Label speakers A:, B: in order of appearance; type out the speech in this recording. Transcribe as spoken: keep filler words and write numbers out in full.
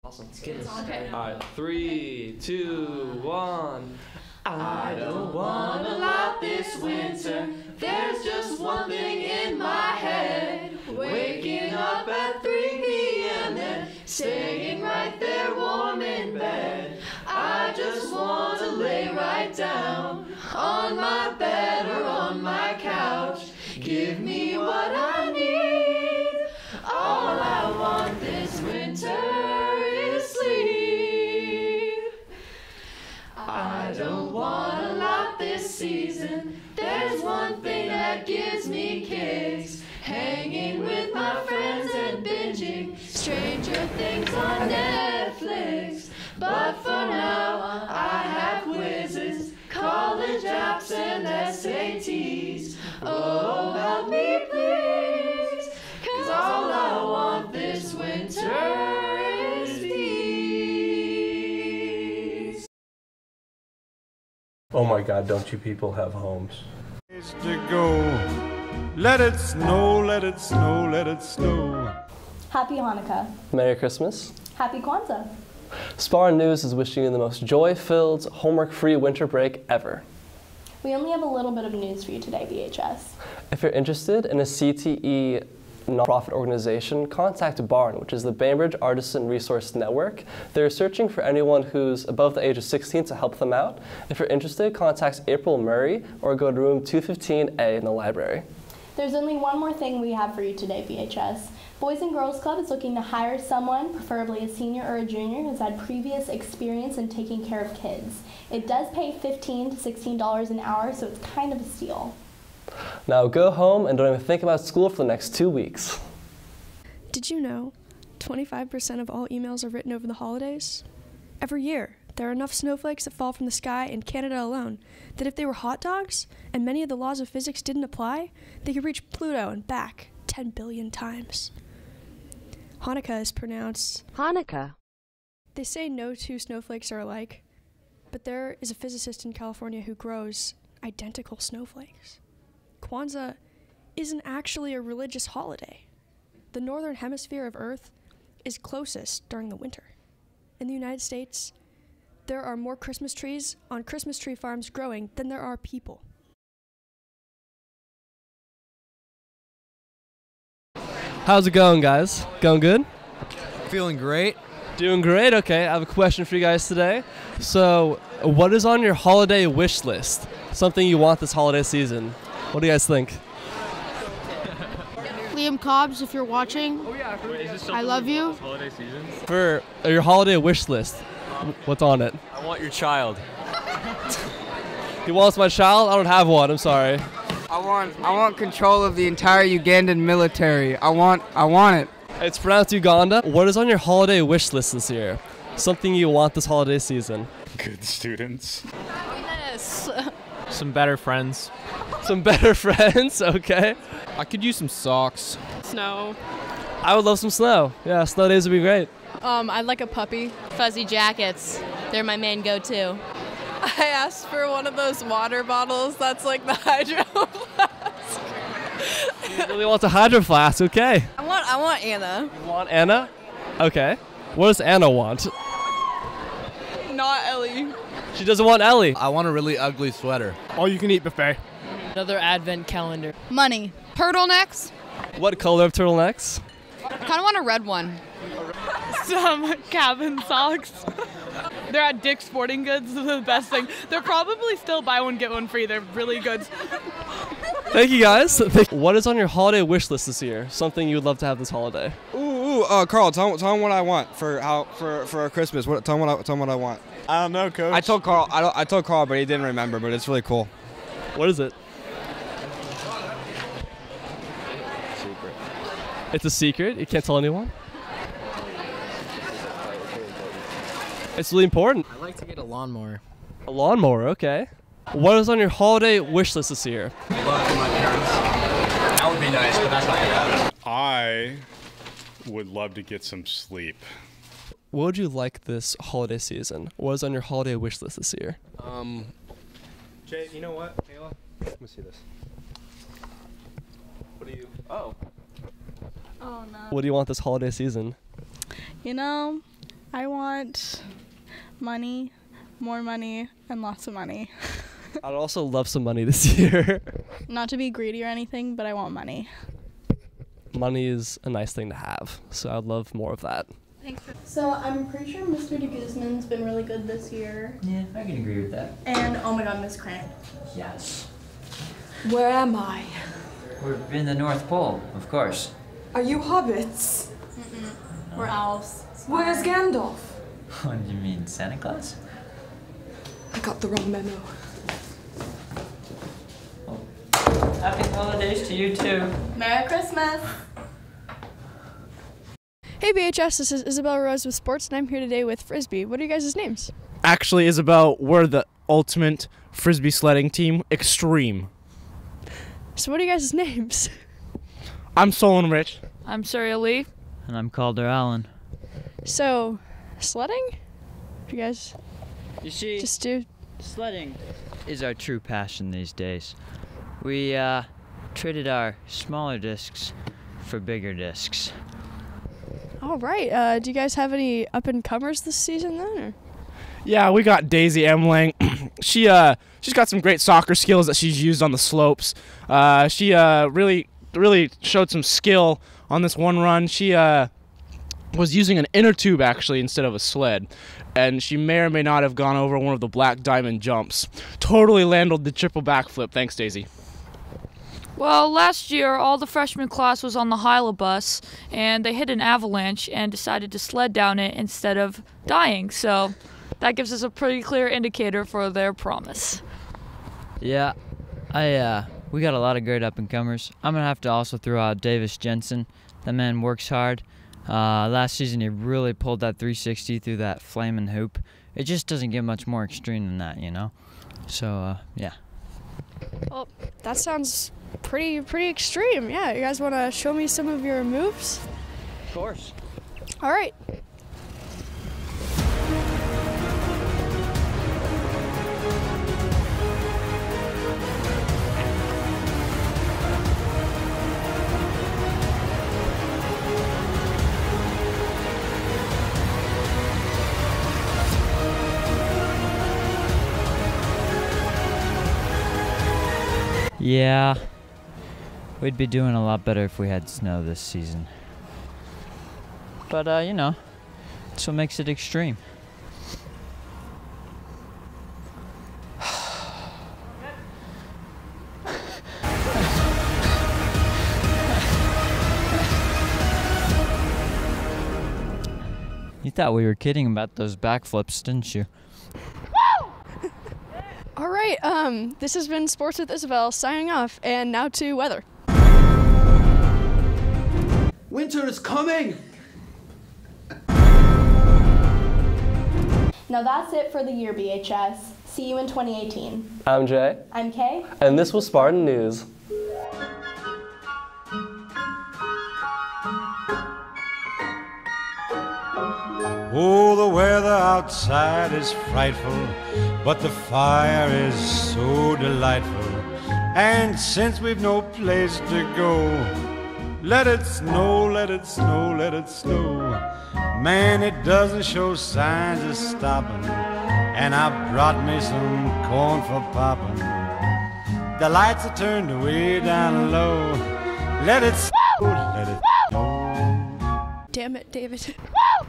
A: Awesome. Let's get it. Okay. All right, three, two, one. I don't want a lot this winter. There's just one thing in my head. Waking up at three p m and staying right there warm in bed. I just want to lay right down on my bed or on my couch. Give me what I need. All I want this winter is sleep. I don't want a lot this season. There's one thing that gives me kicks. Hanging with my friends and binging Stranger Things on Netflix. But for now, I have quizzes, college apps, and S A Ts. Oh, help me please, 'cause all I want this winter is peace.
B: Oh my God, don't you people have homes?
C: To go. Let it snow, let it snow, let it snow.
D: Happy Hanukkah.
E: Merry Christmas.
D: Happy Kwanzaa.
E: Spar News is wishing you the most joy-filled, homework-free winter break ever.
D: We only have a little bit of news for you today, V H S.
E: If you're interested in a C T E nonprofit organization, contact BARN, which is the Bainbridge Artisan Resource Network. They're searching for anyone who's above the age of sixteen to help them out. If you're interested, contact April Murray or go to room two fifteen A in the library.
D: There's only one more thing we have for you today, V H S. Boys and Girls Club is looking to hire someone, preferably a senior or a junior, who's had previous experience in taking care of kids. It does pay fifteen to sixteen dollars an hour, so it's kind of a steal.
E: Now go home and don't even think about school for the next two weeks.
F: Did you know twenty-five percent of all emails are written over the holidays? Every year, there are enough snowflakes that fall from the sky in Canada alone that if they were hot dogs and many of the laws of physics didn't apply, they could reach Pluto and back ten billion times. Hanukkah is pronounced
G: Hanukkah.
F: They say no two snowflakes are alike, but there is a physicist in California who grows identical snowflakes. Kwanzaa isn't actually a religious holiday. The northern hemisphere of Earth is closest during the winter. In the United States, there are more Christmas trees on Christmas tree farms growing than there are people.
E: How's it going, guys? Going good?
H: Feeling great.
E: Doing great, okay. I have a question for you guys today. So, what is on your holiday wish list? Something you want this holiday season? What do you guys think?
I: Liam Cobbs, if you're watching, I love you.
E: For your holiday wish list, what's on it?
H: I want your child.
E: He wants my child? I don't have one, I'm sorry.
J: I want I want control of the entire Ugandan military. I want I want it.
E: It's pronounced Uganda. What is on your holiday wish list this year? Something you want this holiday season?
C: Good students.
I: Yes.
H: Some better friends.
E: Some better friends, okay.
H: I could use some socks.
I: Snow.
E: I would love some snow. Yeah, snow days would be great.
I: Um, I'd like a puppy.
K: Fuzzy jackets. They're my main go-to.
L: I asked for one of those water bottles that's like the Hydro Flask.
E: You really want a Hydro Flask, okay.
L: I want I want Anna.
E: You want Anna? Okay. What does Anna want?
L: Not Ellie.
E: She doesn't want Ellie.
H: I want a really ugly sweater.
M: All you can eat buffet.
K: Another advent calendar.
I: Money. Turtlenecks.
E: What color of turtlenecks?
I: Kind of want a red one.
L: Some cabin socks. They're at Dick's Sporting Goods. They're the best thing. They're probably still buy one, get one free. They're really good.
E: Thank you, guys. What is on your holiday wish list this year? Something you would love to have this holiday?
N: Ooh, ooh uh, Carl, tell, tell him what I want for how for for Christmas. What, tell him what I, tell him what I want.
M: I don't know, Coach.
N: I told Carl. I, don't, I told Carl, but he didn't remember. But it's really cool.
E: What is it?
N: Secret.
E: It's a secret. You can't tell anyone. It's really important.
H: I'd like to get a lawnmower.
E: A lawnmower, okay. What is on your holiday wish list this year?
H: Love for my parents. That would be nice, but that's not gonna happen.
C: I would love to get some sleep.
E: What would you like this holiday season? What is on your holiday wish list this year?
N: Um,
M: Jay, you know what, Kayla? Let me see this.
E: What do you? Oh.
L: Oh no.
E: What do you want this holiday season?
L: You know,
I: I want money, more money, and lots of money.
E: I'd also love some money this year.
I: Not to be greedy or anything, but I want money.
E: Money is a nice thing to have, so I'd love more of that.
D: Thanks. So I'm pretty sure Mister De Guzman's been really good this year.
G: Yeah, I can agree with that.
D: And oh my God, Miss Crank.
G: Yes.
O: Where am I?
G: We're in the North Pole, of course.
O: Are you hobbits?
D: Mm-mm. We're elves.
O: Where's Gandalf?
G: What do you mean, Santa Claus?
O: I got the wrong memo.
G: Happy holidays to you too.
D: Merry Christmas.
F: Hey B H S, this is Isabel Rose with Sports, and I'm here today with Frisbee. What are you guys' names?
M: Actually, Isabel, we're the ultimate Frisbee sledding team, Extreme.
F: So what are you guys' names?
M: I'm Solon Rich.
P: I'm Surya Lee.
G: And I'm Calder Allen.
F: So, sledding? You guys
G: You see,
F: just do...
G: sledding is our true passion these days. We uh, traded our smaller discs for bigger discs.
F: All right. Uh, do you guys have any up-and-comers this season then? Or?
M: Yeah, we got Daisy Emling. she uh she's got some great soccer skills that she's used on the slopes. Uh, she uh really really showed some skill on this one run. She uh was using an inner tube actually instead of a sled, and she may or may not have gone over one of the black diamond jumps. Totally landed the triple backflip. Thanks, Daisy.
P: Well, last year, all the freshman class was on the Hyla bus, and they hit an avalanche and decided to sled down it instead of dying, so that gives us a pretty clear indicator for their promise.
G: Yeah, I uh, we got a lot of great up-and-comers. I'm going to have to also throw out Davis Jensen. That man works hard. Uh, last season, he really pulled that three sixty through that flaming hoop. It just doesn't get much more extreme than that, you know? So, uh, yeah.
F: Well, that sounds pretty pretty extreme. Yeah, you guys want to show me some of your moves?
G: Of course.
F: All right.
G: Yeah, we'd be doing a lot better if we had snow this season. But, uh, you know, that's what makes it extreme. You thought we were kidding about those backflips, didn't you?
F: All right, um, this has been Sports with Isabel signing off, and now to weather.
A: Winter is coming!
D: Now that's it for the year, B H S. See you in twenty eighteen.
E: I'm Jay.
D: I'm Kay.
E: And this was Spartan News.
C: Oh, the weather outside is frightful, but the fire is so delightful. And since we've no place to go, let it snow, let it snow, let it snow. Man, it doesn't show signs of stopping, and I brought me some corn for popping. The lights are turned way down low. Let it snow, let it snow.
F: Damn it, David.